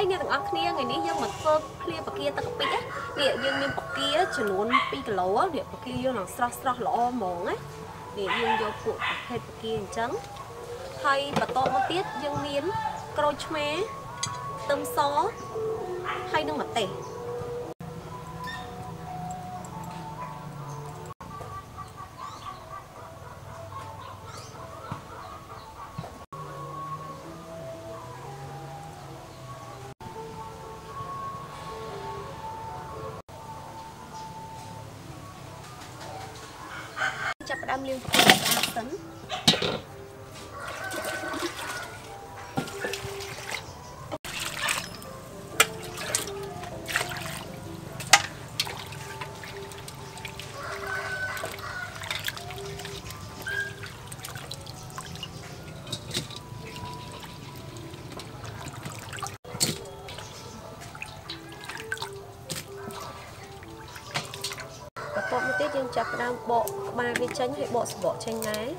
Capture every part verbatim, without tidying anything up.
hay nghe thằng ăn kia ngày ní dương mà phơ kia bạc kia ta có bị á địa dương miên bạc kia chỉ luôn pi cái lỗ á địa bạc kia dương là stra stra lỗ mỏng ấy địa dương vô cuộn hết bạc kia trắng hay và to một tiết dương miên cối mé tôm xó hay nước mặt tẻ chặt đam liên tấn bộ một tiết dương chặt đang bộ ba cái chanh hay bộ bộ chanh này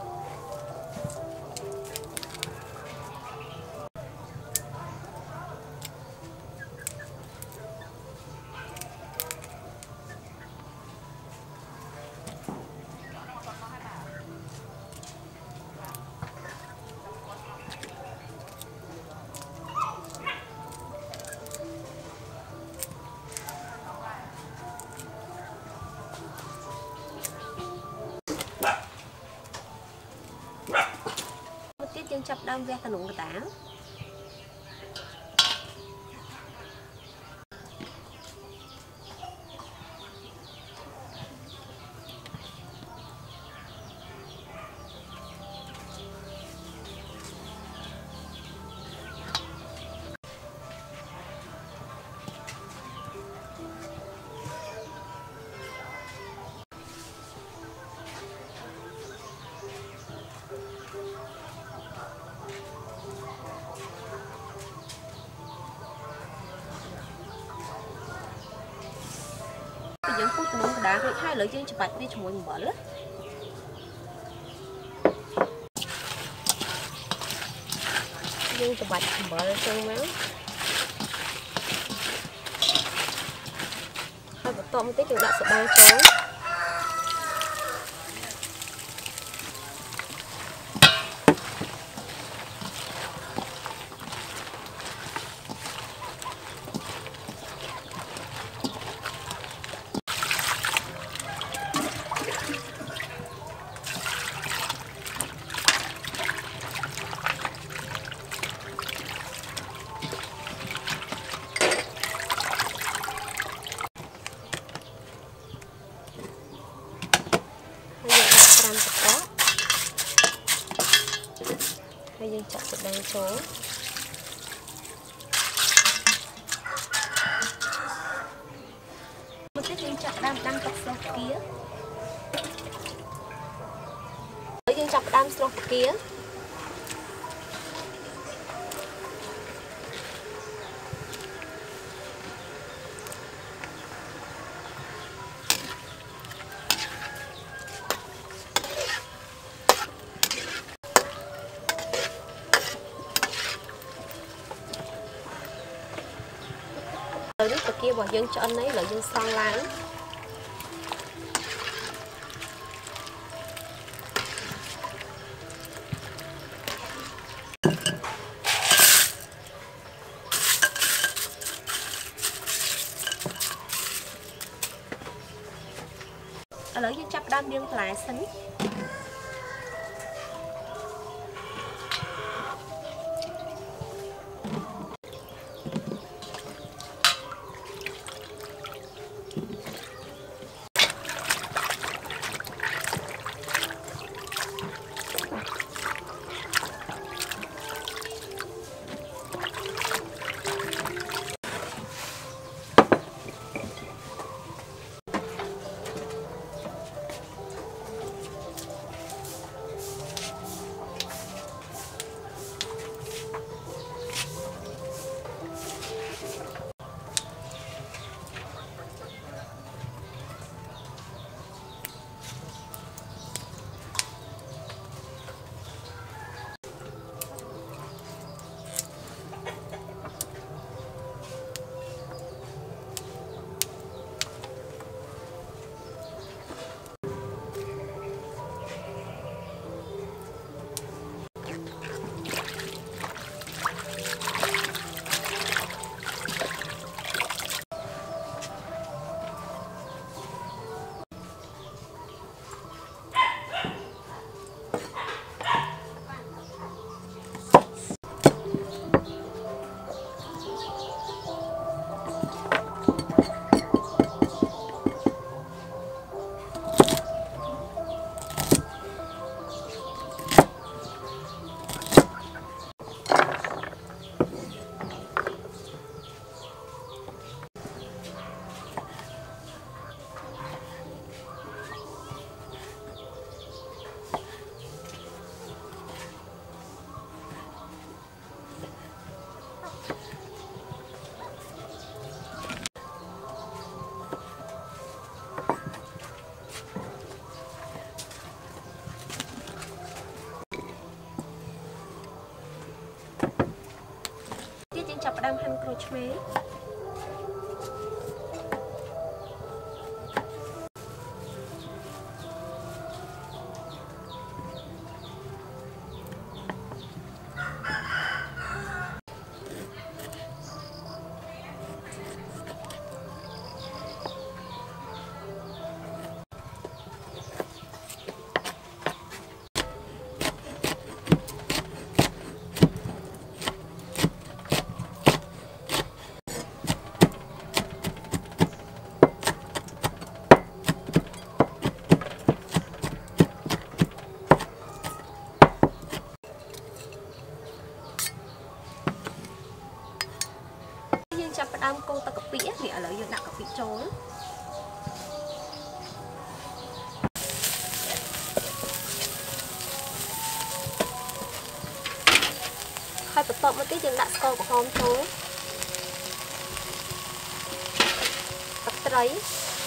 dương chặt đang ve thằng nụng tả dương phút nung đá với hai lưỡi dương chụp bạch đi cho mọi người mở lắm dương chụp bạch mở ra chân máu hai bột tôm tí được đặt sự ba chén hay dương chặt được đang số một cái dương chặt đang đang cặp sọc kia dương chặt đang sọc kia rồi nước kia bỏ dân cho anh ấy là dân son láng ở lỡ dân chắp đam điên lại xính chập đam hành cua chmé chập đam cô ta cà pí thì ở lợi dương đặt cà pí trôi hai bật tọt một tí dương đặt score của hôm trôi bật trái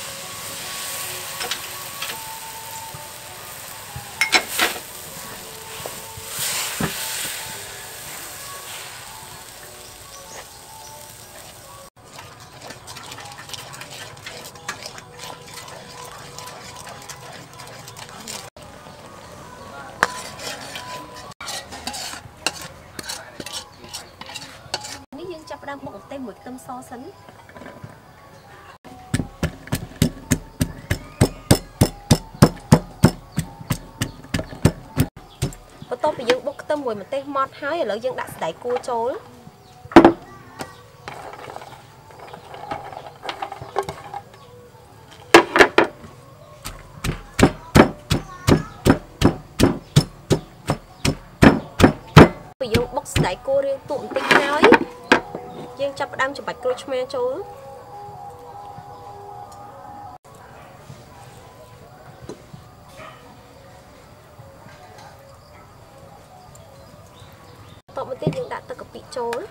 chập đam bột tem một tâm so sánh và tôi bị dương bột tâm mùi một tem mót hái ở dương đặt đáy cua trốn bị dương bột đáy cua riêng tụm tinh hái dương chập đam chụp bạch crochet trốn tọt một tiết dương đã tự cập bị trốn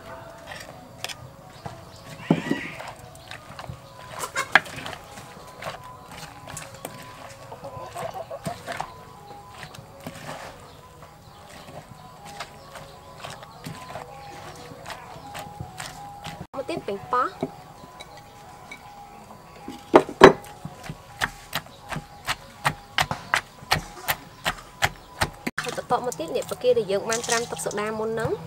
tiếp bình phá tập tọt một tiết niệm vào kia để dựng man trăm tập sự đa môn nắng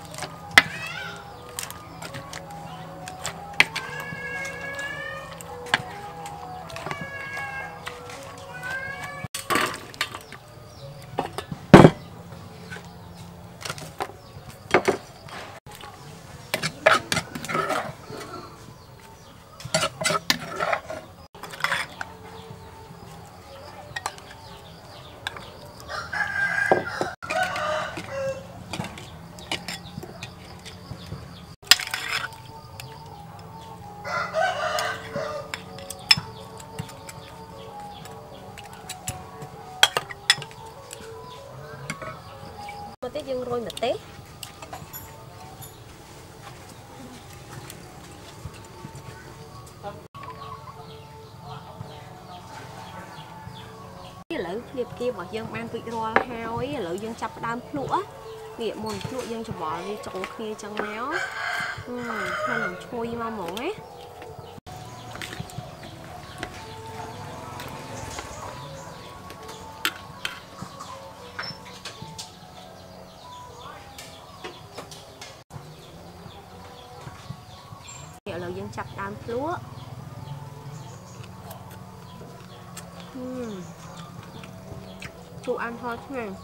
một tiết dương rôi một tết cái lưỡi liệp kia bỏ dương mang vị roi hao ấy lưỡi dương chập đam lũa nghĩa mồn lụa dương cho bỏ đi chỗ kia chẳng méo nên làm chui mà mỏng ấy là dân chặt đam lúa uhm. Chú ăn thôi chứ này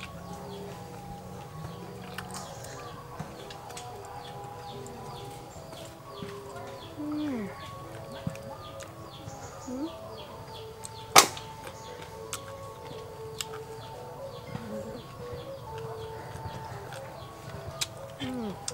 uhm. Uhm. Uhm.